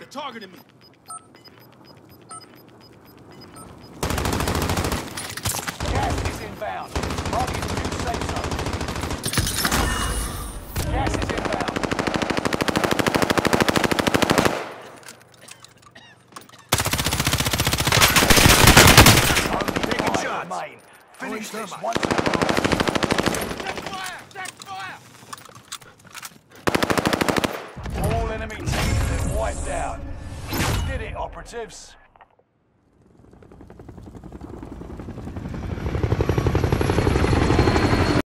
targeting me. Gas is inbound. Marking new safe zone. Gas is inbound. Taking shots. Remain. Finish this thermite. once and for all. Check fire! Check fire! All enemy teams have been wiped out. You did it, operatives.